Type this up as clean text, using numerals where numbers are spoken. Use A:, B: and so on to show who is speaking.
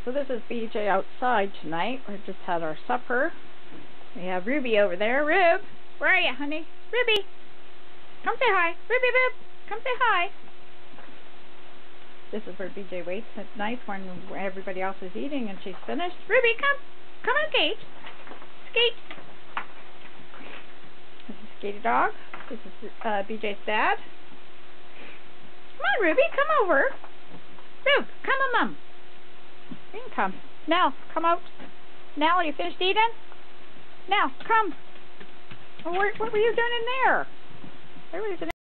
A: So this is BJ outside tonight. We just had our supper. We have Ruby over there. Rube, where are you, honey? Ruby, come say hi. Ruby, Rube, come say hi. This is where BJ waits at night when everybody else is eating and she's finished. Ruby, come on, Skate. Skate. This is Skatey Dog. This is BJ's dad. Come on, Ruby, come over. Rube, come on, Mom. You can come. Nell, come out. Nell, are you finished eating? Nell, come. What were you doing in there? Everybody's in